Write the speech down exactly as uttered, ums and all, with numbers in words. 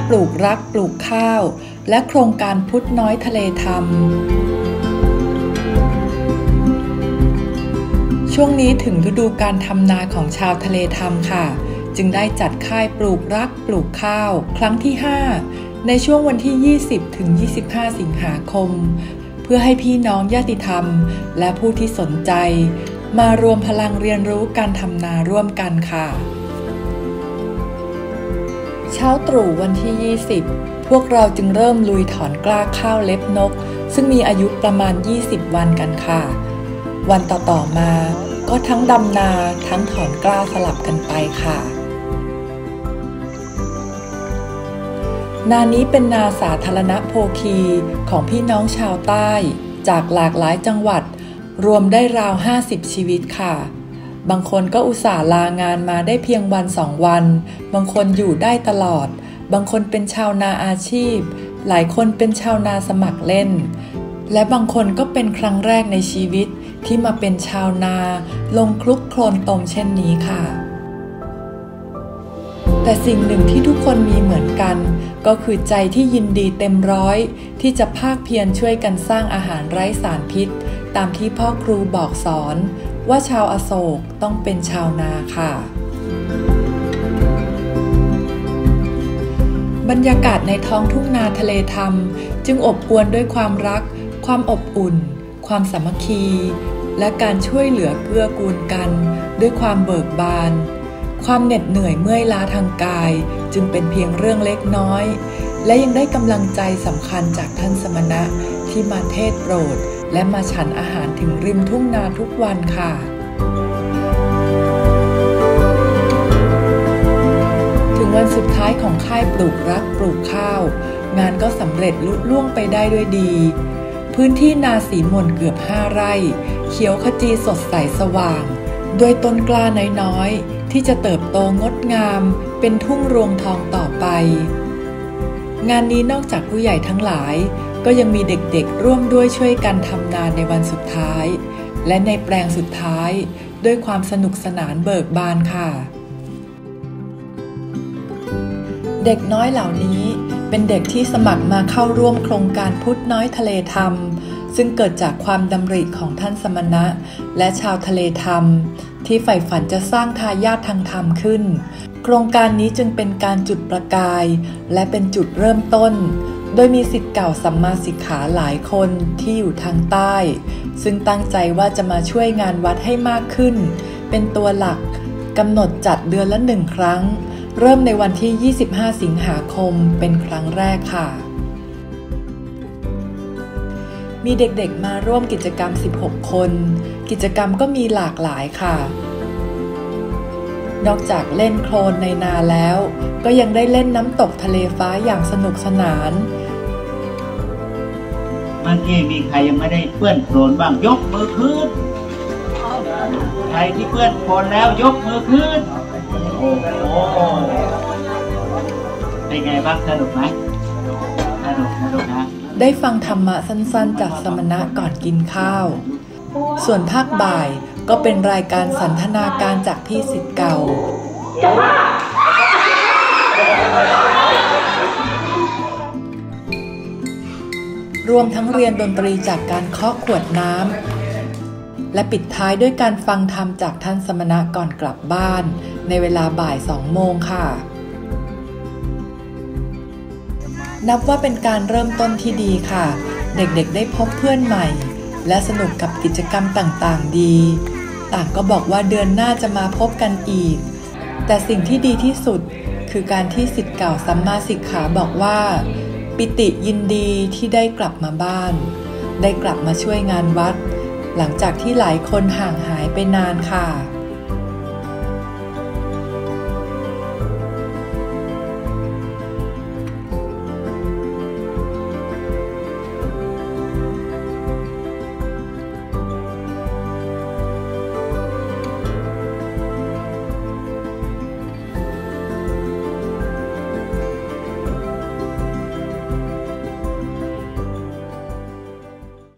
ปลูกรักปลูกข้าวและโครงการพุทธน้อยทะเลธรรมช่วงนี้ถึงฤดูการทำนาของชาวทะเลธรรมค่ะจึงได้จัดค่ายปลูกรักปลูกข้าวครั้งที่ห้าในช่วงวันที่ยี่สิบถึงยี่สิบห้าสิงหาคมเพื่อให้พี่น้องญาติธรรมและผู้ที่สนใจมารวมพลังเรียนรู้การทำนาร่วมกันค่ะเช้าตรู่วันที่ยี่สิบพวกเราจึงเริ่มลุยถอนกล้าข้าวเล็บนกซึ่งมีอายุประมาณยี่สิบวันกันค่ะวันต่อๆมาก็ทั้งดำนาทั้งถอนกล้าสลับกันไปค่ะนานี้เป็นนาสาธารณโภคีของพี่น้องชาวใต้จากหลากหลายจังหวัดรวมได้ราวห้าสิบชีวิตค่ะบางคนก็อุตส่าห์ลางานมาได้เพียงวันสองวันบางคนอยู่ได้ตลอดบางคนเป็นชาวนาอาชีพหลายคนเป็นชาวนาสมัครเล่นและบางคนก็เป็นครั้งแรกในชีวิตที่มาเป็นชาวนาลงคลุกโคลนตมเช่นนี้ค่ะแต่สิ่งหนึ่งที่ทุกคนมีเหมือนกันก็คือใจที่ยินดีเต็มร้อยที่จะภาคเพียรช่วยกันสร้างอาหารไร้สารพิษตามที่พ่อครูบอกสอนว่าชาวอโศกต้องเป็นชาวนาค่ะบรรยากาศในท้องทุ่งนาทะเลธรรมจึงอบอวลด้วยความรักความอบอุ่นความสามัคคีและการช่วยเหลือเกื้อกูลกันด้วยความเบิกบานความเหน็ดเหนื่อยเมื่อยล้าทางกายจึงเป็นเพียงเรื่องเล็กน้อยและยังได้กำลังใจสำคัญจากท่านสมณะที่มาเทศโปรดและมาฉันอาหารถึงริมทุ่งนาทุกวันค่ะถึงวันสุดท้ายของค่ายปลูกรักปลูกข้าวงานก็สำเร็จลุล่วงไปได้ด้วยดีพื้นที่นาสีมนเกือบห้าไร่เขียวขจีสดใสสว่างด้วยต้นกล้าน้อยๆที่จะเติบโตงดงามเป็นทุ่งรวงทองต่อไปงานนี้นอกจากผู้ใหญ่ทั้งหลายก็ยังมีเด็กๆร่วมด้วยช่วยกันทำนาในวันสุดท้ายและในแปลงสุดท้ายด้วยความสนุกสนานเบิกบานค่ะเด็กน้อยเหล่านี้เป็นเด็กที่สมัครมาเข้าร่วมโครงการพุทธน้อยทะเลธรรมซึ่งเกิดจากความดำริของท่านสมณะและชาวทะเลธรรมที่ใฝ่ฝันจะสร้างทายาททางธรรมขึ้นโครงการนี้จึงเป็นการจุดประกายและเป็นจุดเริ่มต้นโดยมีศิษย์เก่าสัมมาสิกขาหลายคนที่อยู่ทางใต้ซึ่งตั้งใจว่าจะมาช่วยงานวัดให้มากขึ้นเป็นตัวหลักกำหนดจัดเดือนละหนึ่งครั้งเริ่มในวันที่ยี่สิบห้าสิงหาคมเป็นครั้งแรกค่ะมีเด็กๆมาร่วมกิจกรรมสิบหกคนกิจกรรมก็มีหลากหลายค่ะนอกจากเล่นโคลนในนาแล้วก็ยังได้เล่นน้ำตกทะเลฟ้าอย่างสนุกสนานเมื่อกี้มีใครยังไม่ได้เปื้อนโคลนบ้างยกมือขึ้นใครที่เปื้อนโคลนแล้วยกมือขึ้นโอ้โหเป็นไงบ้างสนุกไหมสนุกสนุกนะได้ฟังธรรมะสั้นๆจากสมณะก่อนกินข้าวส่วนภาคบ่ายก็เป็นรายการสันทนาการจากพี่ศิษย์เก่ารวมทั้งเรียนดนตรีจากการเคาะขวดน้ำและปิดท้ายด้วยการฟังธรรมจากท่านสมณะก่อนกลับบ้านในเวลาบ่ายสองโมงค่ะนับว่าเป็นการเริ่มต้นที่ดีค่ะเด็กๆได้พบเพื่อนใหม่และสนุกกับกิจกรรมต่างๆดีต่างก็บอกว่าเดือนหน้าจะมาพบกันอีกแต่สิ่งที่ดีที่สุดคือการที่ศิษย์เก่าสัมมาสิกขาบอกว่าปิติยินดีที่ได้กลับมาบ้านได้กลับมาช่วยงานวัดหลังจากที่หลายคนห่างหายไปนานค่ะ